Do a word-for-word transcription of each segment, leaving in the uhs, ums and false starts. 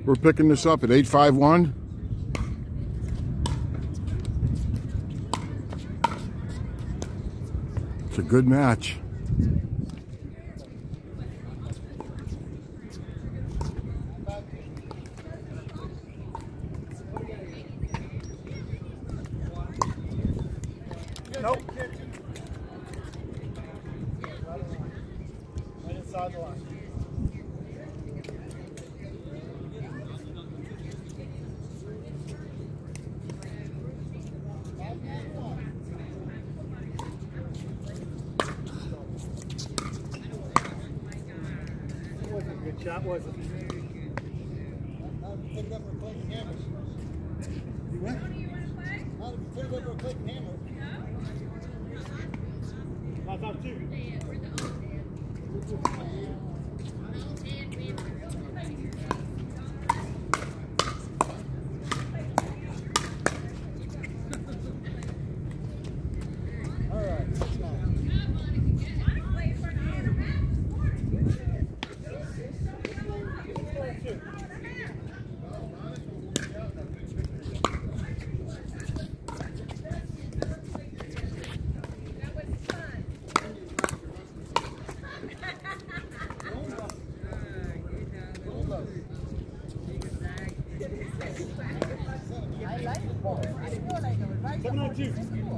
We're picking this up at eight five one. It's a good match. Nope. Right inside the line. That wasn't a good shot, was it? Not if you put it up or a clicking hammer. You what? Not if you put it up or a clicking hammer. Five, five, two. All right, six, nine. Seven, nine, two.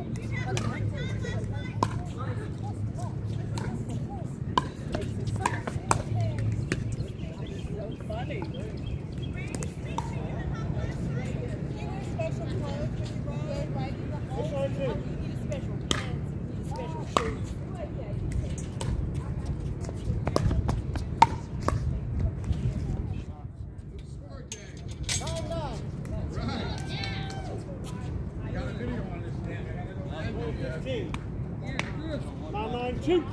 fifteen. nine nine two.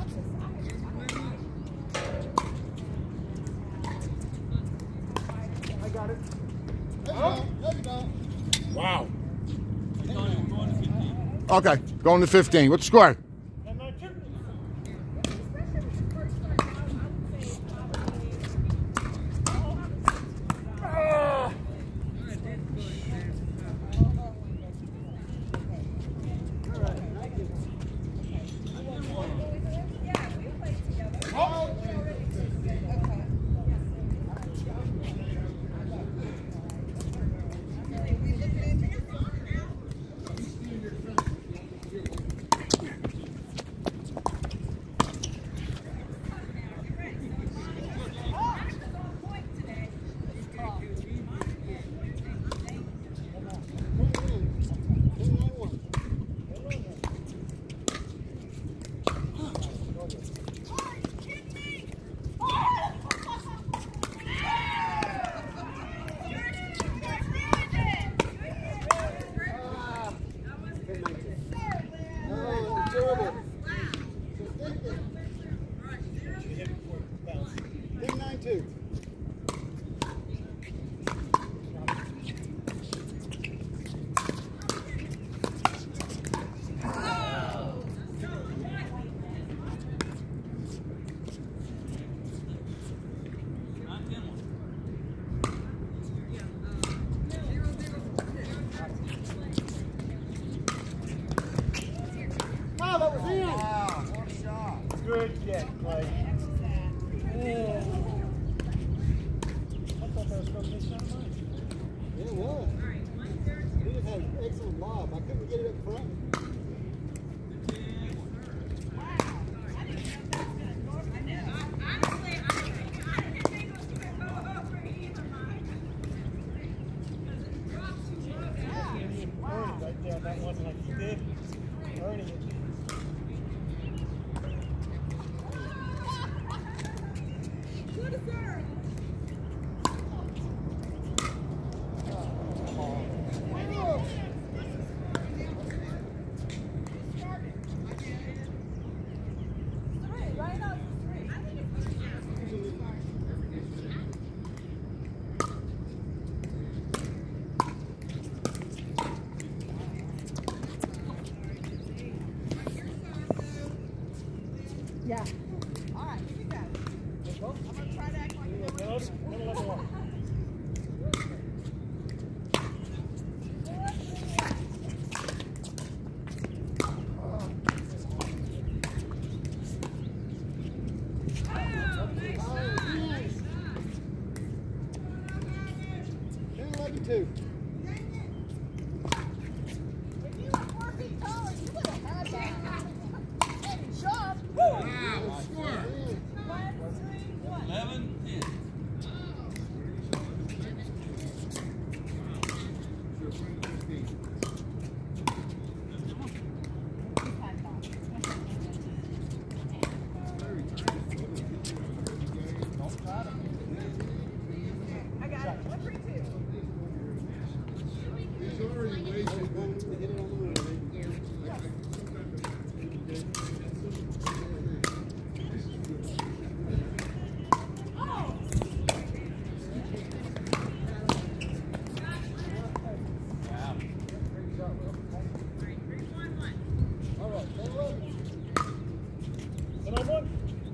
I got it. Oh. Wow. Okay, going to fifteen. What's the score? ten nine two. ten nine two. Oh, that was in. Wow, what a shot. Good get, Clay. Yeah. I thought that was going to be so much. Yeah, it was. He just had an excellent lob. I couldn't get it up front. Right there, that wasn't like he did. Earning it. Yeah. All right, here we go. I'm going to try to act like you know what. make it two. If you were four feet taller, you would have had that. And shot. Wow, score. One, three, one. eleven, ten. I got it. One, three, two. All right, stay low. Come on, boy.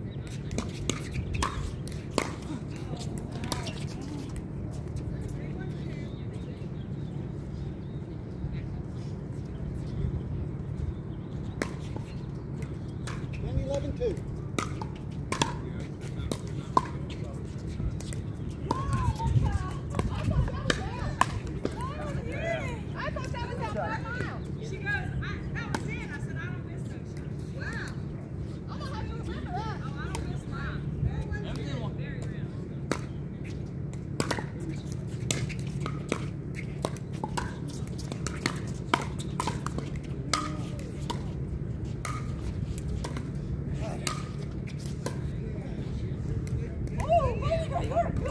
ten, eleven, two. I thought that was out five miles. She goes, I, that was it. I said, I don't miss those shots. Wow. I'm gonna have to remember that. Oh, I don't miss mine. Very well. Very real. Oh, very good. You're good.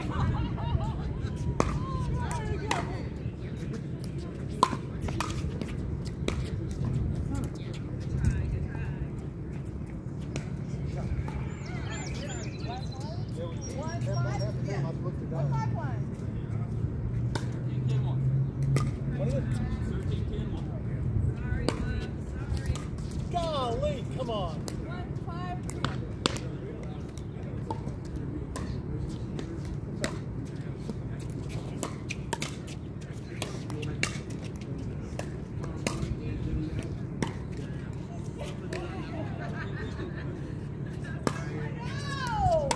One, five, yeah. One, five, one. thirteen, ten, one. thirteen, ten, one. Sorry, love. Sorry. Golly, come on. One, five, two. No!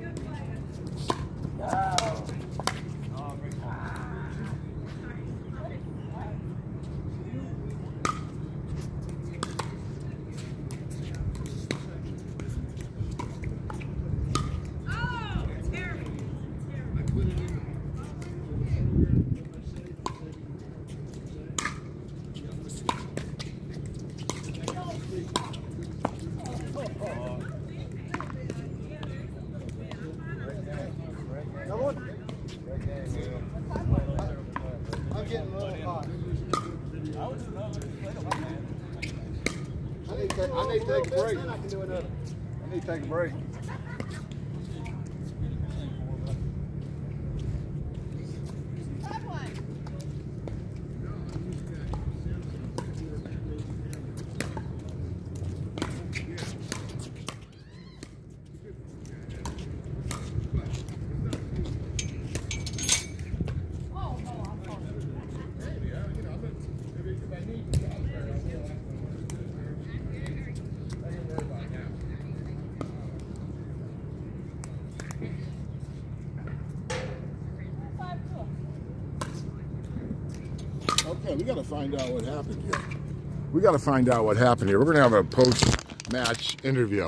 Oh, terrible. Terrible. Come on. I'm getting a little hot. I need to take, I need to take a break. I can do another. I need to take a break. Five, one. Oh, no, I'm sorry. Five, two. Okay, we got to find out what happened here. We got to find out what happened here. We're going to have a post-match interview.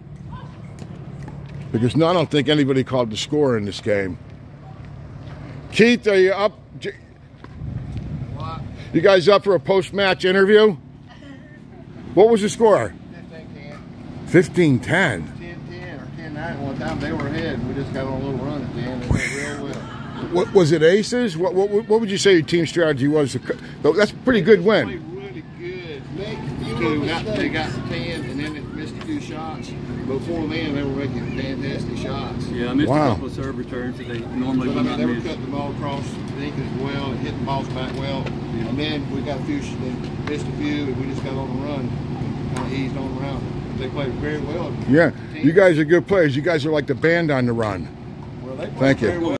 Because no, I don't think anybody called the score in this game. Keith, are you up? What? You guys up for a post-match interview? What was the score? fifteen ten. fifteen ten. ten ten or ten nine at one time. They were ahead. We just got on a little run at the end. They went real well. What, was it aces? What, what, what would you say your team strategy was? To, that's a pretty good They win. played really good. Two got, they got the ten and then it missed a few shots. Before then, they were making fantastic shots. Yeah, I missed Wow. a couple of serve returns that they normally But I would mean, not they were miss. cutting the ball across the ink as well and hitting balls back well. And then we got a few, they missed a few, and we just got on the run, kind of eased on around. They played very well. Yeah, you guys are good players. You guys are like the band on the run. Well, they played Thank you. very well.